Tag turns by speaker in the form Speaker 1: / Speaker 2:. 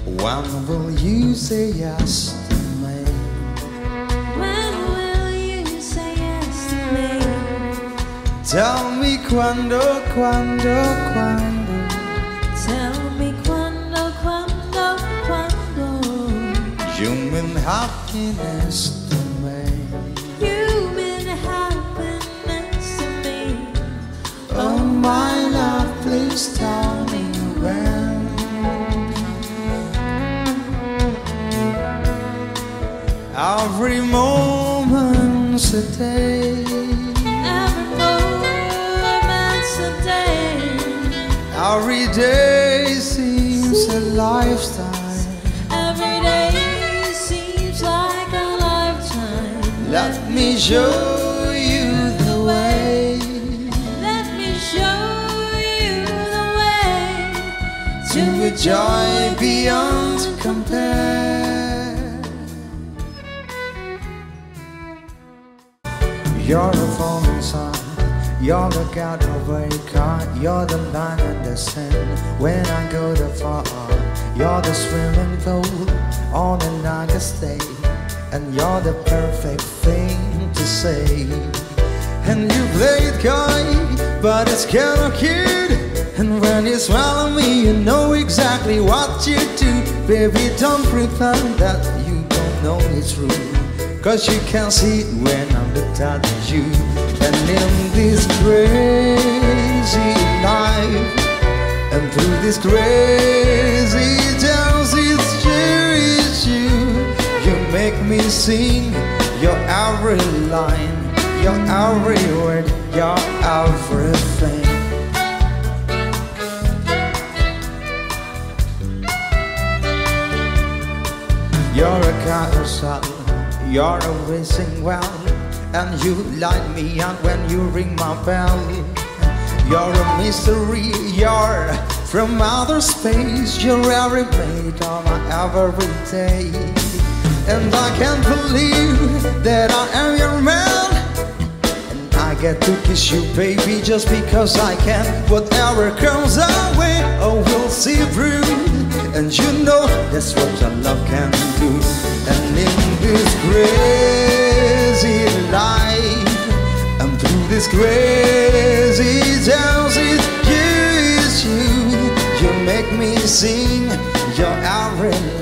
Speaker 1: When will you say yes to me?
Speaker 2: When will you say yes to me?
Speaker 1: Tell me quando, quando, quando.
Speaker 2: Tell me quando, quando, quando.
Speaker 1: You mean happiness to me.
Speaker 2: You mean happiness to me.
Speaker 1: Oh my love, please tell me when. Every moment's a day.
Speaker 2: Every moment's a day.
Speaker 1: Every day seems a lifetime.
Speaker 2: Every day seems like a lifetime.
Speaker 1: Let me show you the way.
Speaker 2: Let me show you the way
Speaker 1: To a joy beyond compare. You're the falling sun, you're the getaway car, you're the line and the sand when I go too far. You're the swimming pool on an August day, and you're the perfect thing to say. And you play it coy, but it's kind of cute. And when you smile at me, you know exactly what you do. Baby, don't pretend that you don't know it's true, 'cause you can see it when I'm the touch of you. And in this crazy life, and through this crazy dance, it's you. You make me sing your every line, your every word, your everything. You're a carousel, you're a racing well, and you light me up when you ring my bell. You're a mystery, you're from outer space. You're every mate of my every day. And I can't believe that I am your man, and I get to kiss you, baby, just because I can. Whatever comes our way, oh, we'll see through. And you know that's what your love can do. And in this crazy life, and through this crazy dance, it's you. You make me sing your every